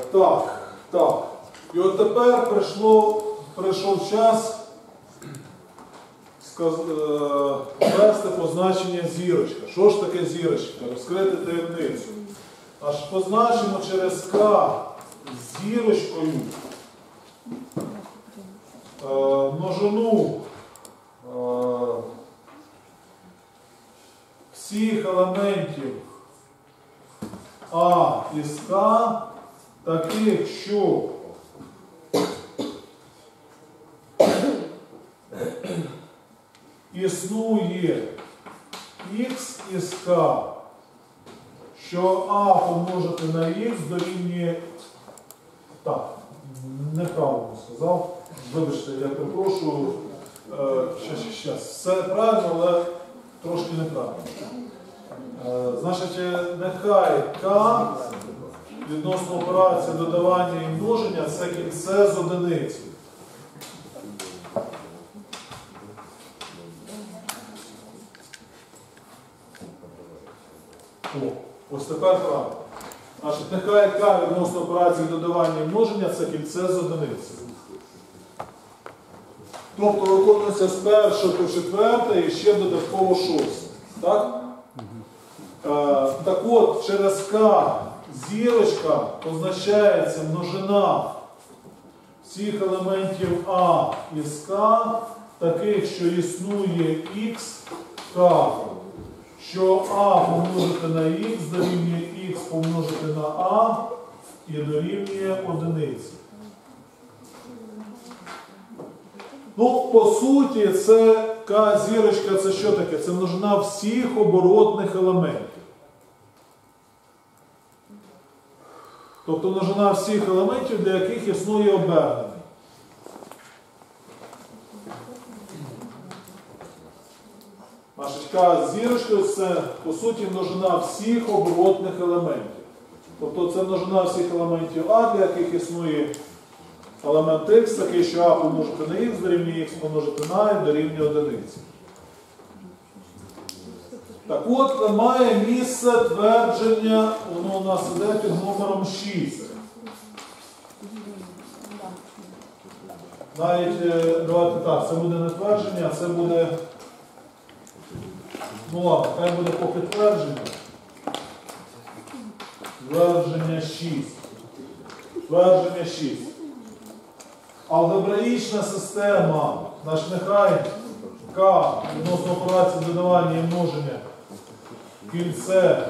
Так. І от тепер прийшов час ввести позначення зірочка. Що ж таке зірочка? Розкрити таємницю. Аж позначимо через К зірочкою множину всіх елементів А із К, таких, що існує Х із К, що А помножити на Х дорівнює... Так, неправильно сказав. Вибачте, я перепрошую. Щас. Все правильно, але трошки неправильно. Значить, нехай К відносно операції додавання і множення – це кільце з одиниці. Ось тепер правильно. Значить, нехай К відносно операції додавання і множення – це кільце з одиниці. Тобто виконується з 1 по 4 і ще додатково 6. Так? Так от, через К зірочка позначається множина всіх елементів А із К, таких, що існує Х К, що А помножити на Х дорівнює Х помножити на А і дорівнює одиниці. Ну, по суті, це К-зірочка, це що таке? Це множина всіх оборотних елементів. Тобто множина всіх елементів, для яких існує обернений. Значить, К-зірочка – це, по суті, множина всіх оборотних елементів. Тобто це множина всіх елементів А, для яких існує елемент Х, такий, що А помножити на Х дорівнює Х помножити на А і дорівнює одиниці. Так от, має місце твердження, воно у нас іде під номером 6. Навіть, давайте так, це буде не твердження, а це буде, ну ладно, хай буде поки твердження. Твердження 6. Твердження 6. Алгебраїчна система, наш нехай К відносно операції додавання і множення кільце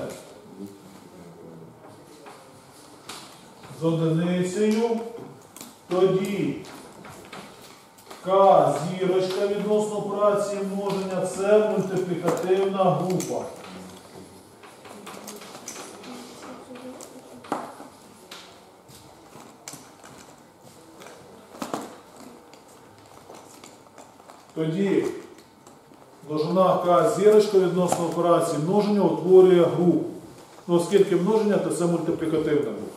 з одиницею, тоді К зірочка відносно операції множення – це мультиплікативна група. Тоді множина К-зірочка відносно операції множення утворює групу. Ну, оскільки множення, то це мультиплікативна група.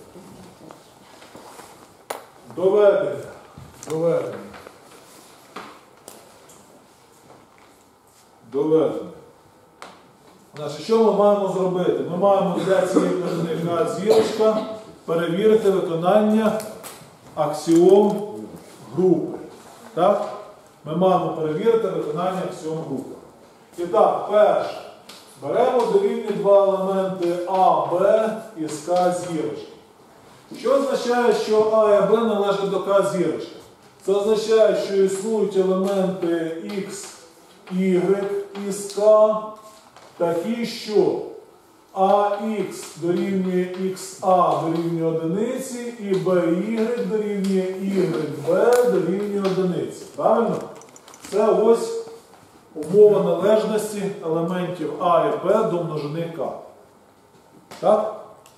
Доведення. Значить, що ми маємо зробити? Ми маємо для цієї множини К-зірочка перевірити виконання аксіом групи. Так? Ми маємо перевірити виконання аксіом групи. І так, перше. Беремо дорівнює два елементи А, Б із К зірочки. Що означає, що А і Б належать до К зірочки? Це означає, що існують елементи Х, Y із К, такі, що АХ дорівнює XA дорівнює одиниці і BY дорівнює YB дорівнює одиниці. Правильно? Це ось умова належності елементів А і Б до множини К. Так?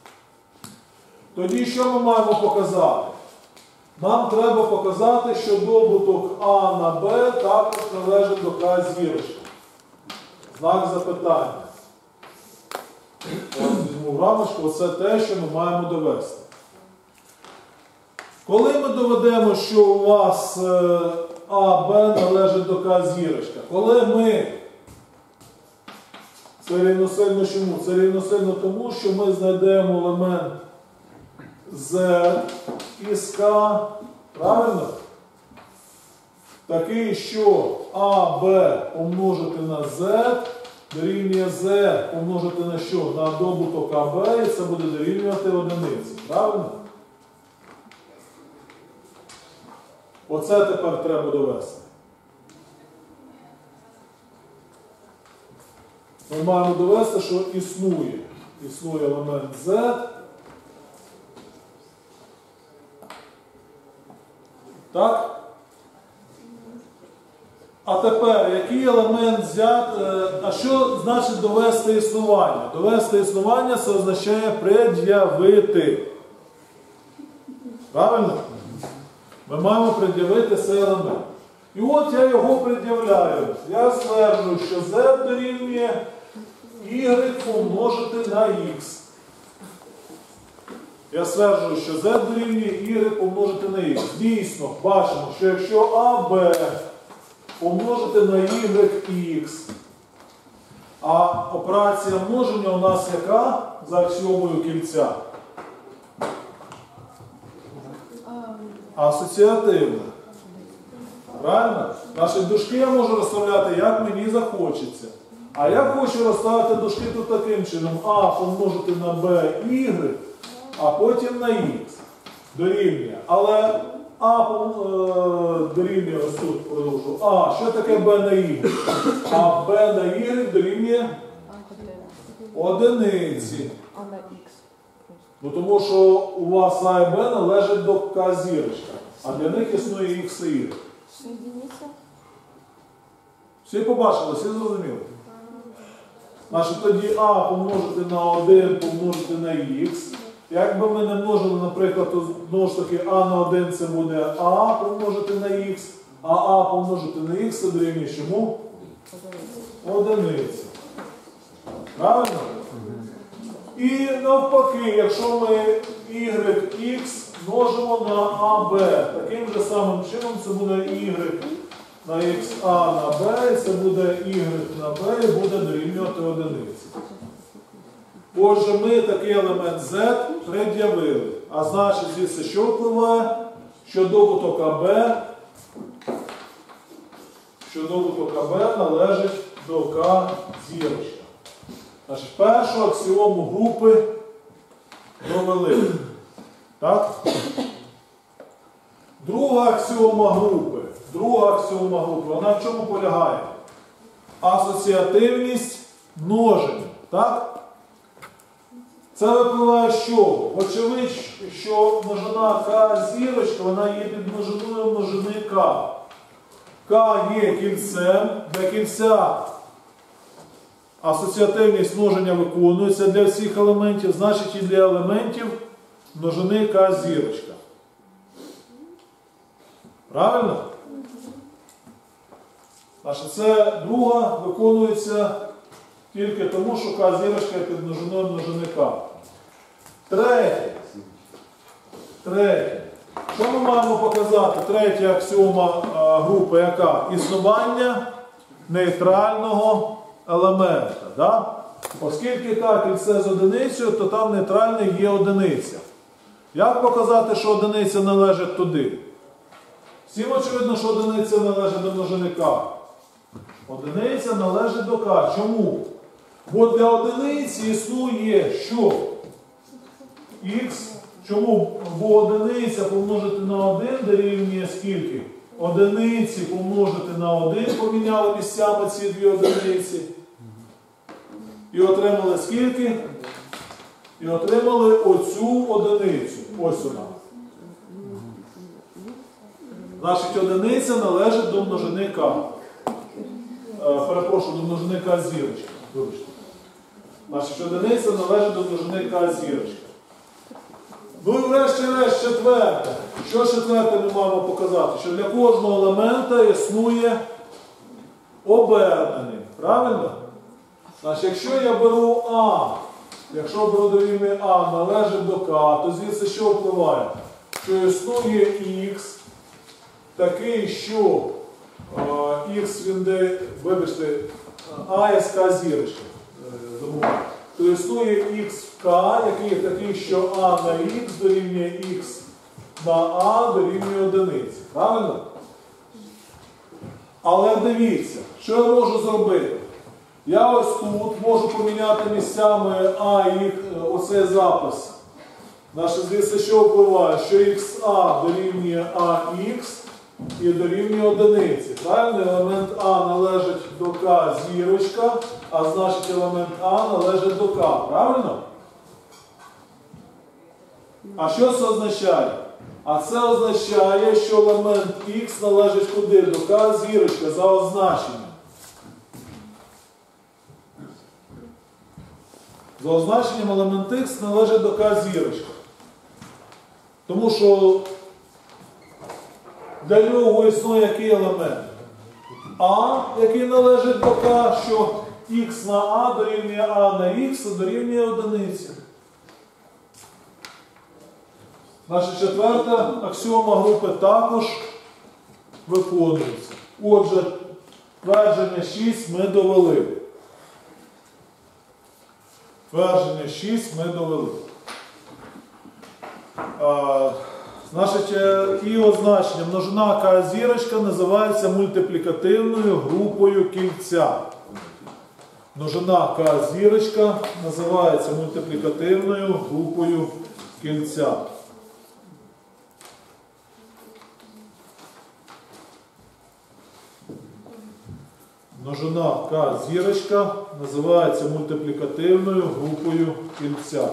Тоді що ми маємо показати? Нам треба показати, що добуток А на Б також належить до К зірочки. Знак запитання. Ось візьму в рамочку, оце те, що ми маємо довести. Коли ми доведемо, що у вас А, Б належить до К зірочка? Коли ми... Це рівносильно чому? Це рівносильно тому, що ми знайдемо елемент Z із К, правильно? Такий, що АБ помножити на Z дорівнює Z помножити на що? На добуток АБ, і це буде дорівнювати одиниці. Правильно? Оце тепер треба довести. Ми маємо довести, що існує елемент Z. Так? А тепер, який елемент взяти, а що значить довести існування? Довести існування це означає пред'явити. Правильно? Ми маємо пред'явити цей елемент. І от я його пред'являю. Я стверджую, що Z дорівнює Y помножити на X. Я стверджую, що Z дорівнює Y помножити на X. Дійсно, бачимо, що якщо АБ помножити на YX, а операція множення у нас яка за аксіомою кільця? Асоціативна. Правильно? Наші дужки я можу розставляти, як мені захочеться. А я хочу розставити дужки тут таким чином. А помножити на Б, Y, а потім на Х. Дорівнює. Але А дорівнює, ось тут продовжу. А, що таке Б на Y? А Б на Y дорівнює одиниці. А на Х. Ну, тому що у вас А і Б належать до К зірочка, а для них існує Х і Y. Единиця. Всі побачили, всі зрозуміли? Значить, тоді А помножити на 1 помножити на Х. Як би ми не множили, наприклад, то знову ж таки А на 1 це буде А помножити на Х, а А помножити на Х це дорівнює чому? Одиниці. Правильно? І навпаки, якщо ми YX множимо на АБ, таким же самим чином це буде Y на XA на B, і це буде Y на B і буде дорівнювати одиниці. Отже, ми такий елемент Z пред'явили. А значить, звідси що впливає? Що добуток АБ належить до К зірочка. Значить, першу аксіому групи провели. Так? Друга аксіома групи, вона в чому полягає? Асоціативність множення. Так? Це випливає з чого? Очевидь, що множина К зірочка, вона є підмножиною множини К. К є кільцем, для кільця асоціативність множення виконується для всіх елементів, значить і для елементів множини К зірочка. Правильно? Значить, це друга виконується тільки тому, що К зірочка є під множиною множини К. Третє. Що ми маємо показати? Третя аксіома групи яка? Існування нейтрального елемента. Да? Оскільки К кільце з одиницею, то там нейтральний є одиниця. Як показати, що одиниця належить туди? Всім очевидно, що одиниця належить до множини К. Одиниця належить до К. Чому? Бо для одиниці існує що? Х. Чому? Бо одиниця помножити на 1 дорівнює скільки? Одиниці помножити на 1, поміняли місцями ці дві одиниці. І отримали скільки? І отримали оцю одиницю. Ось вона. Значить, одиниця належить до множини К. Перепрошую, до множини К зірочка. Вибачте. Значить, одиниця належить до множини К зірочка. Ну і врешті-решт четверте. Що четверте ми маємо показати? Що для кожного елемента існує обернений. Правильно? Значить, якщо я беру А, якщо беру дорівнює А належить до К, то звідси що впливає? Що існує Х, такий, що Х він де, вибачте, А із К зірочки. то існує х в k, який є такий, що а на х дорівнює х на а дорівнює одиниці. Правильно? Але дивіться, що я можу зробити? Я ось тут можу поміняти місцями а і оцей запис. Наше звісно, що впливає? Що ха дорівнює ах і дорівнює одиниці. Правильно? Елемент А належить до К зірочка, а значить елемент А належить до К. Правильно? А що це означає? А це означає, що елемент Х належить куди? До К зірочка за означенням. За означенням елемент Х належить до К зірочка. Тому що для нього існує який елемент? А, який належить до К, що х на А дорівнює А на Х дорівнює одиниці. Наша четверта аксіома групи також виконується. Отже, твердження 6 ми довели. Твердження 6 ми довели. Значить, і означення множина К зірочка називається мультиплікативною групою кільця. Множина К зірочка називається мультиплікативною групою кільця. Множина К зірочка називається мультиплікативною групою кільця.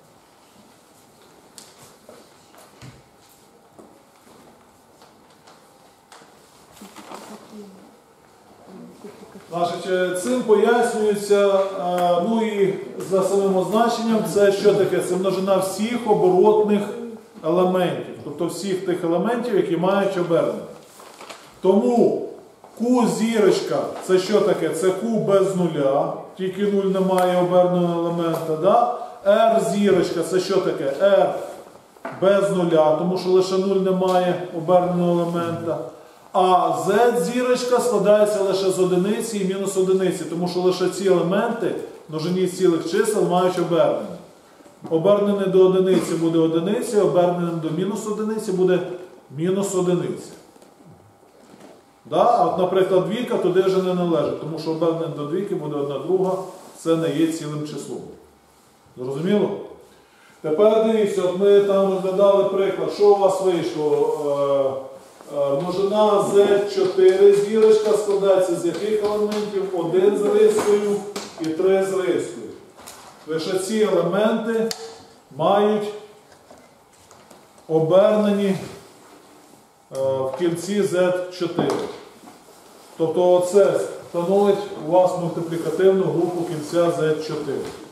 Значить, цим пояснюється, ну і за самим означенням, це що таке? Це множина всіх оборотних елементів, тобто всіх тих елементів, які мають обернення. Тому Q зірочка, це що таке? Це Q без нуля, тільки 0 немає оберненого елемента. Да? R зірочка, це що таке? R без нуля, тому що лише 0 немає оберненого елемента. А Z зірочка складається лише з одиниці і мінус одиниці, тому що лише ці елементи множині цілих чисел мають обернення. Обернене до одиниці буде одиниця, оберненим до мінус одиниці буде мінус одиниця. Да? А от, наприклад, двійка туди вже не належить, тому що обернене до двійки буде одна друга, це не є цілим числом. Зрозуміло? Тепер дивіться, от ми там розглядали приклад, що у вас вийшло? Множина Z4 зірочка складається з яких елементів? 1 з рискою і 3 з рискою. Лише ці елементи мають обернені в кільці Z4. Тобто оце становить у вас мультиплікативну групу кільця Z4.